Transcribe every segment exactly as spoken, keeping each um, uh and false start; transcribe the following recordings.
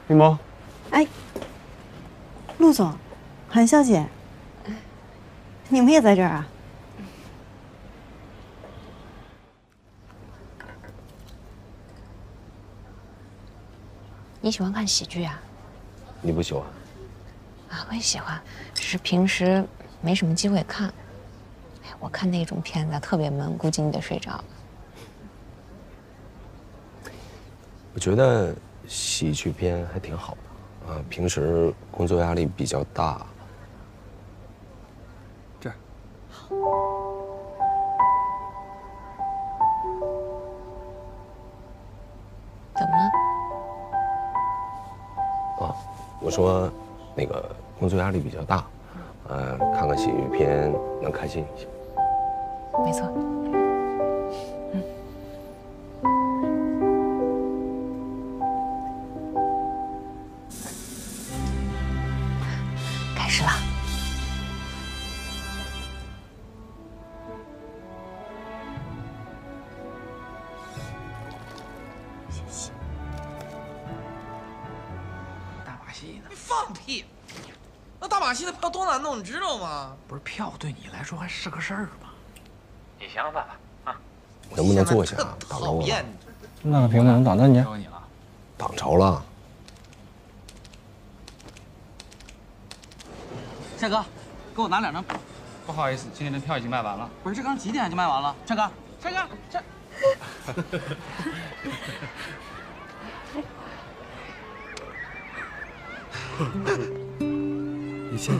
林萌， 哎，陆总，韩小姐，你们也在这儿啊？ 你喜欢看喜剧啊？ 你不喜欢？ 啊，我也喜欢，只是平时没什么机会看。哎，我看那种片子特别闷，估计你得睡着了。 我觉得喜剧片还挺好的啊，平时工作压力比较大。 这儿。 怎么了？ 啊，我说，那个工作压力比较大，呃，看看喜剧片能开心一些。 没错。嗯。开始了。谢谢。 大马戏呢？ 你放屁！那大马戏的票多难弄，你知道吗？ 不是票对你来说还是个事儿吗？你想想办法啊！ 能不能坐下？挡着我了。 那个屏幕能挡着你？ 找你了。 挡着了。 帅哥，给我拿两张。 不好意思，今天的票已经卖完了。 不是，这刚几点就卖完了？帅哥，帅哥，这。 你先。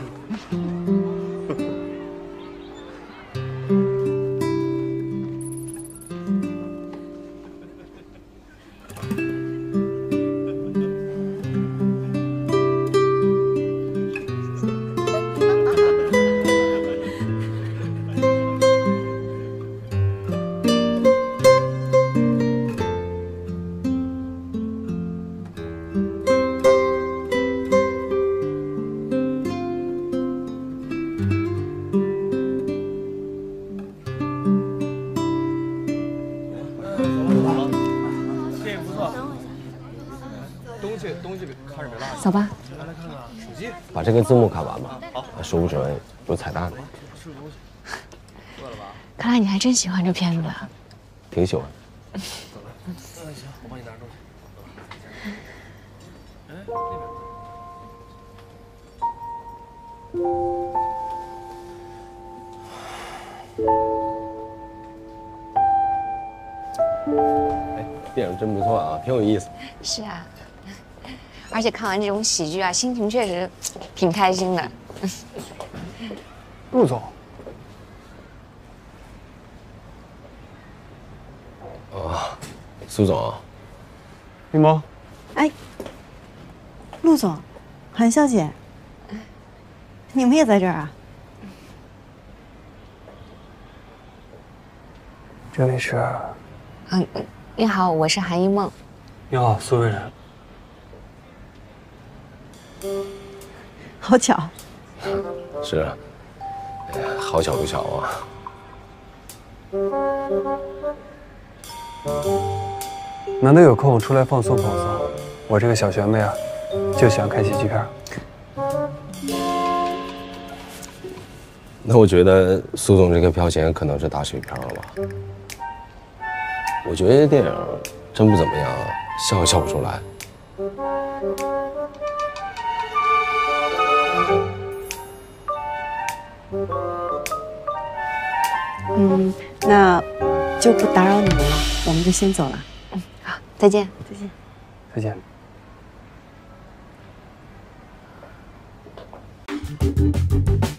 走吧。 把这个字幕看完吧。好，说不准有彩蛋呢。 看来你还真喜欢这片子啊。 挺喜欢。 嗯，行，我帮你拿东西。哎， 那边。哎，电影真不错啊，挺有意思。 是啊。而且看完这种喜剧啊，心情确实挺开心的。 陆总。 啊，苏总。 林萌。 哎，陆总，韩小姐，你们也在这儿啊？ 这位是？ 嗯，你好，我是韩一梦。 你好，苏卫人。 好巧。 是啊，哎呀，好巧不巧啊。 难得有空出来放松放松，我这个小学妹啊，就喜欢看喜剧片。 那我觉得苏总这个票钱可能是打水漂了吧？我觉得这电影真不怎么样啊，笑也笑不出来。 嗯，那就不打扰你们了，我们就先走了。 嗯，好，再见。 再见。 再见。 嗯